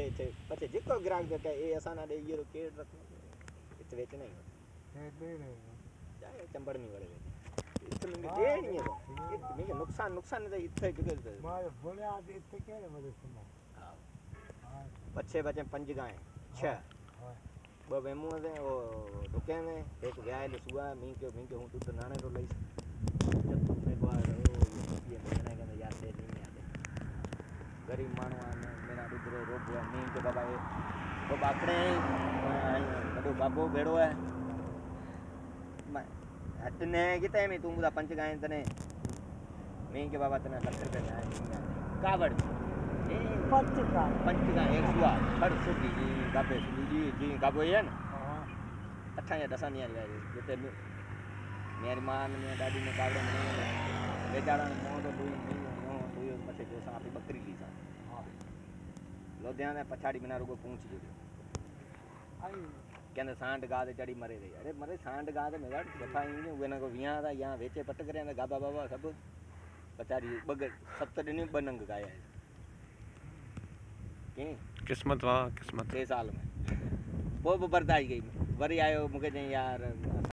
छे छे पछे जिको ग्राहक दे के ए असा ना दे ये केड़ रख इत वेच नहीं दे रहे जाए चंबड़ में वड़े इत में दे नहीं है इत में नुकसान दे इथे जगह मार बुनियाद इथे केड़े वदे सुना हां पछे बचे 5 गाय 6 हां बो वेमू दे ओ दुके में एक व्यायल सुआ मी के हूं दूध नाने तो लई जब तुमने बार ओ ये महीना के यार दे नहीं आते गरीब मानवा ने मेरा दूध रोक हुआ मी के बाबा ये तो बाकड़े बड़ो बाबो बेड़ो है हटने किते में तू मुदा 5 गाय तने मी के बाबा तने 70 रुपए में आए कावड़ पंचगा एक हुआ हर सुबी जी गाबे सुबी जी गाबो है ना हां 8 या 10 नहीं आ जेते मेरी मां ने दादी ने कावड़े में बेचारा मो तो दुई पछे जो सा आपी बकरी ली सा हां लुधियाना पछाड़ी बिना रुगो पूछ जो आई कहने सांड गा दे चढ़ी मरे गई अरे मरे सांड गा दे मेरा कथा ही वे ना को विया दा यहां वेचे पट करे ना गाबा बाबा सब पछाड़ी बगर 70 दिन बनंग गाया है किस्मत वहाँ किस्मत 6 साल में वो बर्दाश्त गई वरी आयो मुझे यार